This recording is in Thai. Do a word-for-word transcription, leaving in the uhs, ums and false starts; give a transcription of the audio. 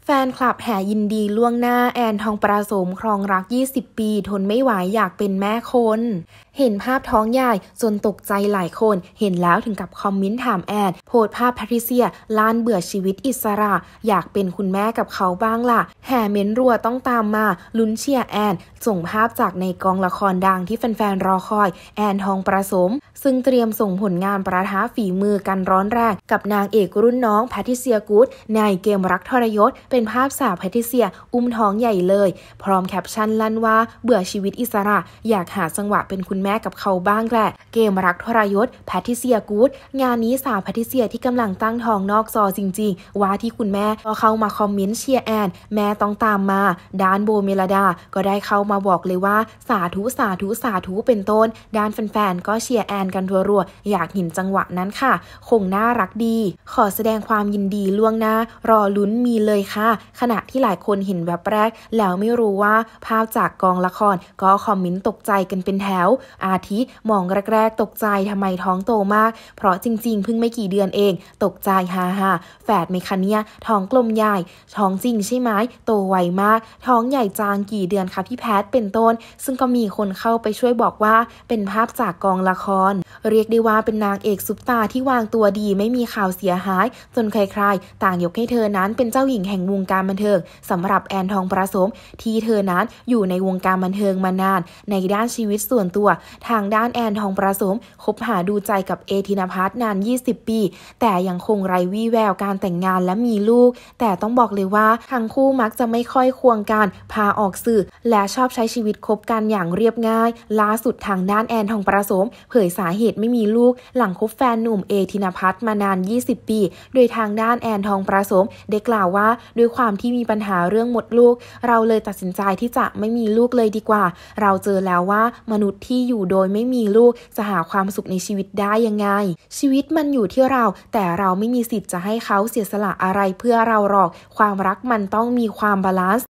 แฟนคลับแห่ยินดีล่วงหน้าแอนทองประสมครองรักยี่สิบปีทนไม่ไหวอยากเป็นแม่คนเห็นภาพท้องใหญ่จนตกใจหลายคนเห็นแล้วถึงกับคอมเมนต์ถามแอนโพสต์ภาพแพทริเซียล้านเบื่อชีวิตอิสระอยากเป็นคุณแม่กับเขาบ้างล่ะแห่เม้นรัวต้องตามมาลุ้นเชียร์แอนส่งภาพจากในกองละครดังที่แฟนๆรอคอยแอนทองประสมซึ่งเตรียมส่งผลงานประท้าฝีมือกันร้อนแรงกับนางเอกรุ่นน้องแพทริเซียกู๊ดในเกมรักทรยศเป็นภาพสาวแพทริเซียอุ้มท้องใหญ่เลยพร้อมแคปชั่นลั่นว่าเบื่อชีวิตอิสระอยากหาจังหวะเป็นคุณแม่กับเขาบ้างแหละเกมรักทรยศแพทริเซียกู๊ดงานนี้สาวแพทริเซียที่กำลังตั้งท้องนอกจอจริงๆว่าที่คุณแม่ก็เข้ามาคอมเมนต์เชียร์แอนแม่ต้องตามมาด้านโบเมลดาก็ได้เข้ามาบอกเลยว่าสาธุสาธุสาธุเป็นต้นด้านแฟนๆก็เชียร์แอนกันรัวๆอยากเห็นจังหวะนั้นค่ะคงน่ารักดีขอแสดงความยินดีล่วงหน้ารอลุ้นมีเลยค่ะขณะที่หลายคนเห็นแบบแรกแล้วไม่รู้ว่าภาพจากกองละครก็คอมเมนต์ตกใจกันเป็นแถวอาทิมองแรกๆตกใจทำไมท้องโตมากเพราะจริงๆเพิ่งไม่กี่เดือนเองตกใจฮ่าฮ่าแฝดไหมคะเนี่ยท้องกลมใหญ่ท้องจริงใช่ไหมโตไวมากท้องใหญ่จางกี่เดือนคะพี่แพทเป็นต้นซึ่งก็มีคนเข้าไปช่วยบอกว่าเป็นภาพจากกองละครเรียกได้ว่าเป็นนางเอกซุปตาที่วางตัวดีไม่มีข่าวเสียหายจนใครๆต่างยกให้เธอนั้นเป็นเจ้าหญิงแห่งวงการบันเทิงสำหรับแอนทองประสมที่เธอนั้นอยู่ในวงการบันเทิงมานานในด้านชีวิตส่วนตัวทางด้านแอนทองประสมคบหาดูใจกับเอธินภัทรนานยี่สิบปีแต่ยังคงไร้วี่แววการแต่งงานและมีลูกแต่ต้องบอกเลยว่าทั้งคู่มักจะไม่ค่อยควงกันพาออกสื่อและชอบใช้ชีวิตคบกันอย่างเรียบง่ายล่าสุดทางด้านแอนทองประสมเผยสาเหตุไม่มีลูกหลังคบแฟนหนุ่มเอธินภัทรมานานยี่สิบปีโดยทางด้านแอนทองประสมได้กล่าวว่าด้วยความที่มีปัญหาเรื่องหมดลูกเราเลยตัดสินใจที่จะไม่มีลูกเลยดีกว่าเราเจอแล้วว่ามนุษย์ที่อยู่โดยไม่มีลูกจะหาความสุขในชีวิตได้ยังไงชีวิตมันอยู่ที่เราแต่เราไม่มีสิทธิ์จะให้เขาเสียสละอะไรเพื่อเราหรอกความรักมันต้องมีความบาลานซ์